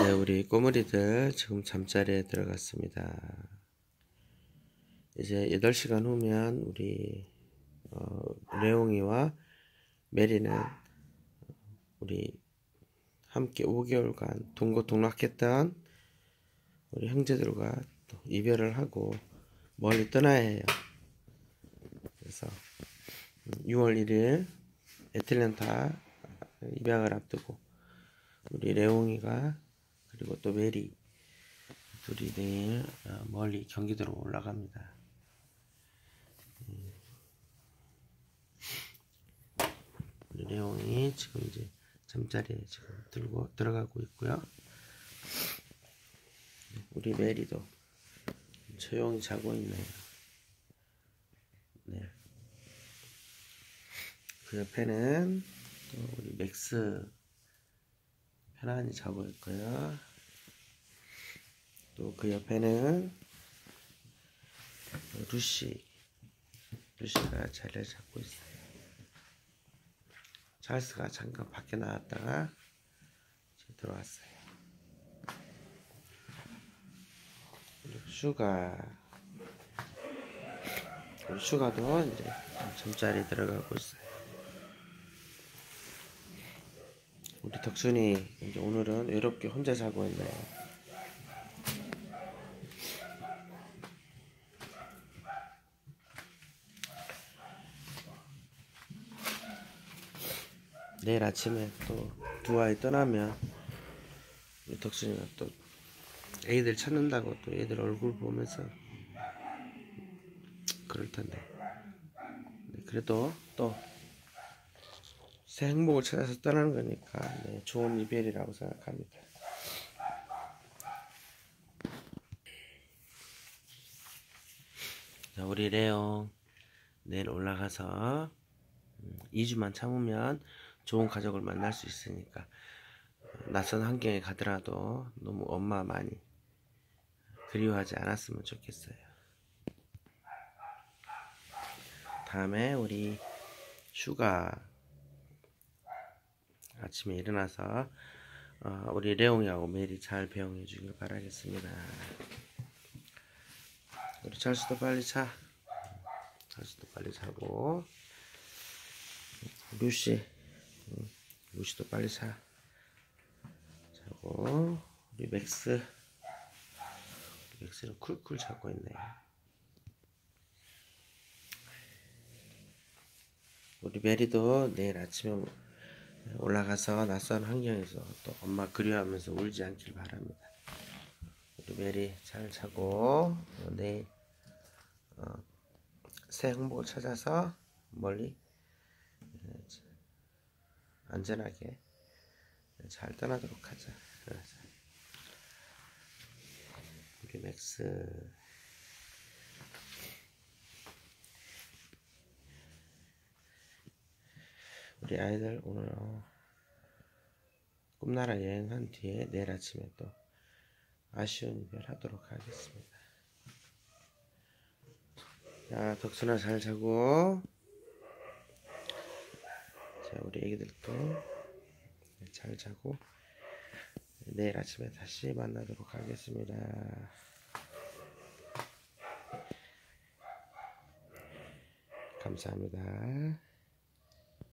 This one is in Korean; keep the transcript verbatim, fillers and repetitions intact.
네, 우리 꼬물이들 지금 잠자리에 들어갔습니다. 이제 여덟 시간 후면 우리 어, 레옹이와 메리는 우리 함께 오 개월간 동고동락했던 우리 형제들과 또 이별을 하고 멀리 떠나야 해요. 그래서 유월 일일 애틀랜타 입양을 앞두고 우리 레옹이가 그리고 또 메리 둘이 내일 멀리 경기도로 올라갑니다. 우리 레옹이 지금 이제 잠자리에 지금 들고 들어가고 있고요. 우리 메리도 조용히 자고 있네요. 네. 그 옆에는 또 우리 맥스 편안히 자고 있고요. 또 그 옆에는 루시 루시가 자리를 잡고 있어요. 찰스가 잠깐 밖에 나왔다가 지금 들어왔어요. 슈가 우리 슈가도 이제 잠자리 들어가고 있어요. 우리 덕순이 이제 오늘은 외롭게 혼자 자고 있네요. 내일 아침에 또 두 아이 떠나면 우리 덕순이가 또 애들 찾는다고 또 애들 얼굴 보면서 그럴 텐데. 네, 그래도 또 새 행복을 찾아서 떠나는 거니까 네, 좋은 이별이라고 생각합니다. 자, 우리 레옹 내일 올라가서 이 주만 참으면 좋은 가족을 만날 수 있으니까 낯선 환경에 가더라도 너무 엄마 많이 그리워하지 않았으면 좋겠어요. 다음에 우리 슈가 아침에 일어나서 어, 우리 레옹이하고 메리 잘 배웅해 주길 바라겠습니다. 우리 찰스도 빨리 자. 찰스도 빨리 자고 루시 루시도 빨리 자. 자고 우리 맥스 맥스는 쿨쿨 자고 있네요. 우리 메리도 내일 아침에 올라가서 낯선 환경에서 또 엄마 그리워하면서 울지 않길 바랍니다. 우리 메리 잘 자고 내일 어, 새 행복을 찾아서 멀리 안전하게 잘 떠나도록 하자. 우리 맥스 우리 아이들 오늘 어, 꿈나라 여행한 뒤에 내일 아침에 또 아쉬운 이별 하도록 하겠습니다. 자, 덕순아 잘 자고. 자, 우리 애기들도 잘 자고 내일 아침에 다시 만나도록 하겠습니다. 감사합니다.